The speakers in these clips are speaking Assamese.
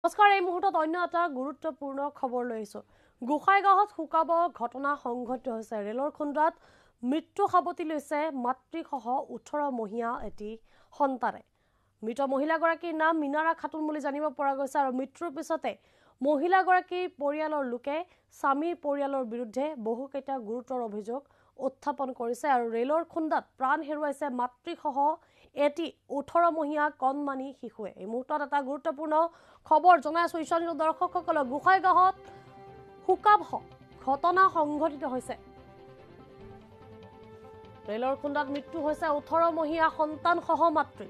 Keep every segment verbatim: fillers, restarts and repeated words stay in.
নমস্কাৰ এই মুহূৰ্তত অন্য এটা গুৰুত্বপূৰ্ণ খবৰ লৈ আহিছো। গোসাইগাঁৱত শুকাব ঘটনা সংঘটিত হৈছে। ৰেলৰ খুন্দাত মৃত্যু সাবটি লৈছে মাতৃসহ ওঠৰ মহীয়া এটি সন্তানে। মৃত মহিলাগৰাকীৰ নাম মিনাৰা খাতুন বুলি জানিব পৰা গৈছে আৰু মৃত্যুৰ পিছতে মহিলাগৰাকীৰ পৰিয়ালৰ লোকে স্বামীৰ পৰিয়ালৰ বিৰুদ্ধে বহুকেইটা গুৰুতৰ অভিযোগ উত্থাপন কৰিছে আৰু ৰেলৰ খুন্দাত প্ৰাণ হেৰুৱাইছে মাতৃসহ এটি ওঠৰ মহীয়া কণমানি শিশুৱে। এই মুহূৰ্তত এটা গুৰুত্বপূৰ্ণ খবৰ জনাই আছো ইছানীয় দৰ্শকসকলক। গোসাইগাঁৱত শুকাবহ ঘটনা সংঘটিত হৈছে। ৰেলৰ খুন্দাত মৃত্যু হৈছে ওঠৰ মহীয়া সন্তানসহ মাতৃ।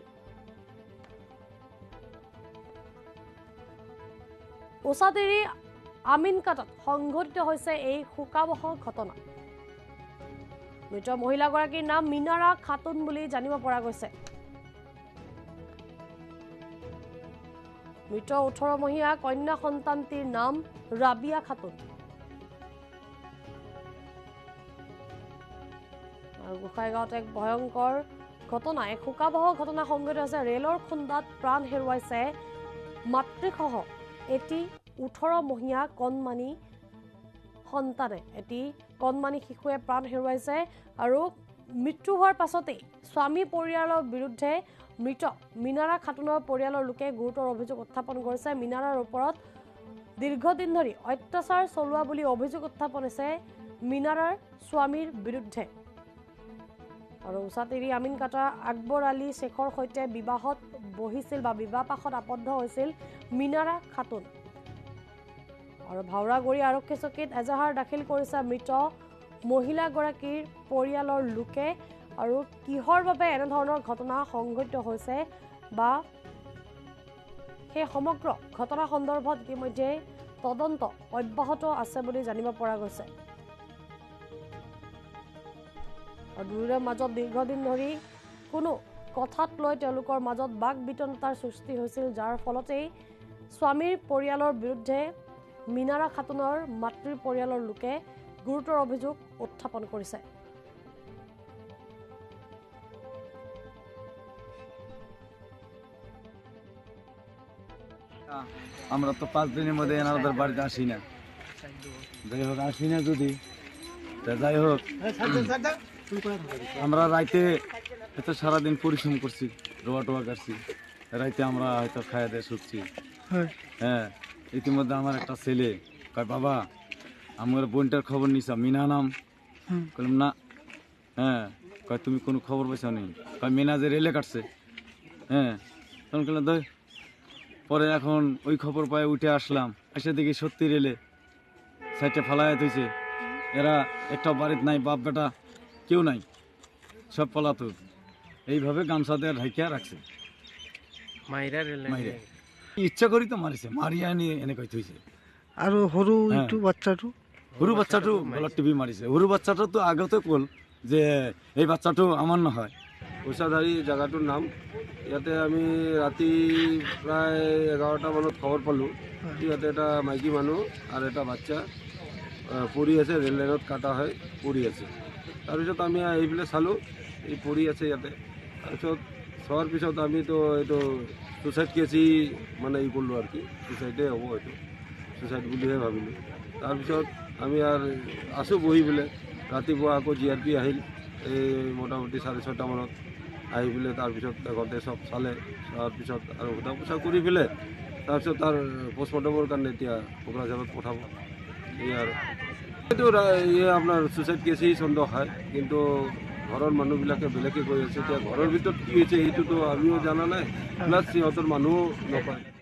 উচাতিৰি আমিনকাটাত সংঘটিত হৈছে এই শুকাবহ ঘটনা। মৃত মহিলাগৰাকীৰ নাম মিনাৰা খাতুন বুলি জানিব পৰা গৈছে। মৃত ওঠৰ মহীয়া কন্যা সন্তানটিৰ নাম ৰাবিয়া খাতুন। আৰু গোসাইগাঁৱত এক ভয়ংকৰ ঘটনা, এক শোকাবহ ঘটনা সংঘটিত হৈছে। ৰেলৰ খুন্দাত প্ৰাণ হেৰুৱাইছে মাতৃসহ এটি ওঠৰ মহীয়া কণমানি সন্তানে। এটি কণমানি শিশুৱে প্ৰাণ হেৰুৱাইছে আৰু মৃত্যু হোৱাৰ পাছতেই স্বামী পৰিয়ালৰ বিৰুদ্ধে মৃত মিনাৰা খাতুনৰ পৰিয়ালৰ লোকে গুৰুতৰ অভিযোগ উত্থাপন কৰিছে। মিনাৰাৰ ওপৰত দীৰ্ঘদিন ধৰি অত্যাচাৰ চলোৱা বুলি অভিযোগ উত্থাপন হৈছে মিনাৰাৰ স্বামীৰ বিৰুদ্ধে। আৰু উচাতিৰি আমিনকাটা আকবৰ আলী শ্বেখৰ সৈতে বিবাহত বহিছিল বা বিবাহ পাশত আবদ্ধ হৈছিল মিনাৰা খাতুন। আৰু ভাওৰাগুৰি আৰক্ষী চকীত এজাহাৰ দাখিল কৰিছে মৃত মহিলাগৰাকীৰ পৰিয়ালৰ লোকে। আৰু কিহৰ বাবে এনেধৰণৰ ঘটনা সংঘটিত হৈছে বা সেই সমগ্ৰ ঘটনা সন্দৰ্ভত ইতিমধ্যে তদন্ত অব্যাহত আছে বুলি জানিব পৰা গৈছে। আৰু দুয়োৰে মাজত দীৰ্ঘদিন ধৰি কোনো কথাত লৈ তেওঁলোকৰ মাজত বাক বিতণ্ডতাৰ সৃষ্টি হৈছিল, যাৰ ফলতেই স্বামীৰ পৰিয়ালৰ বিৰুদ্ধে মিনাৰা খাতুনৰ মাতৃৰ পৰিয়ালৰ লোকে গুৰুতৰ অভিযোগ উত্থাপন কৰিছে। আমরা তো পাঁচ দিনের মধ্যে এনাদের বাড়িতে আসি না, যাই হোক আসি না যদি যাই হোক আমরা রাইতে হয়তো সারাদিন পরিশ্রম করছি, রোয়া টোয়া কাটছি, রাইতে আমরা হয়তো খাইয়া দিয়ে শুচ্ছি। হ্যাঁ, ইতিমধ্যে আমার একটা ছেলে কয় বাবা আমার বোনটার খবর নিছা, মিনা নাম। বললাম না। হ্যাঁ, কয় তুমি কোনো খবর পাইছ নেই? কয় মিনা যে রেলে কাটছে। হ্যাঁ, তখন বললাম দই। পরে এখন ওই খবর পায়ে উঠে আসলাম, এসে দেখি সত্যি রেলে সাইডে ফালাইয়া থইছে। এরা একটা বাড়িতে নাই, বাপ বেটা কেউ নাই, সব পলাতক। এইভাবে গামছা দিয়ে ঢাকিয়া রাখছে। মাইরা রেলে মাইরা ইচ্ছা করি তো মারিছে, মারিয়া নিয়ে এনে কই থইছে। আৰু সৰু ইটো বাচ্চাটো সৰু বাচ্চাটো গলত টিভি মাৰিছে। সৰু বাচ্চাটো তো আগতে কল যে এই বাচ্চাটো আমাৰ নহয়। উষাধাৰী জেগাটোৰ নাম। ইয়াতে আমি ৰাতি প্ৰায় এঘাৰটা মানত খবৰ পালোঁ, ইয়াতে এটা মাইকী মানুহ আৰু এটা বাচ্চা পৰি আছে, ৰেল লাইনত কাটা হয় পৰি আছে। তাৰপিছত আমি আহি পেলাই চালোঁ, এই পৰি আছে ইয়াতে। তাৰপিছত চোৱাৰ পিছত আমিতো এইটো ছুচাইড কেছি মানে ই কৰিলোঁ আৰু কি, ছুচাইডে হ'ব এইটো, ছুচাইড বুলিহে ভাবিলোঁ। তাৰপিছত আমি আৰু আছোঁ বহি পেলাই। ৰাতিপুৱা আকৌ জি আৰ পি আহিল, এই মোটামুটি চাৰে ছয়টা মানত আহি পেলাই তাৰপিছত ঘৰতে চব চালে। চোৱাৰ পিছত আৰু সোধা পোছা কৰি পেলাই তাৰপিছত তাৰ পষ্টমৰ্টমৰ কাৰণে এতিয়া কোকৰাঝাৰত পঠাব। এই আৰু এইটো এই আপোনাৰ ছুচাইড কেছেই সন্দেহ হয়, কিন্তু ঘৰৰ মানুহবিলাকে বেলেগে কৈ আছে। এতিয়া ঘৰৰ ভিতৰত কি হৈছে সেইটোতো আমিও জানা নাই, প্লাছ সিহঁতৰ মানুহো নকয়।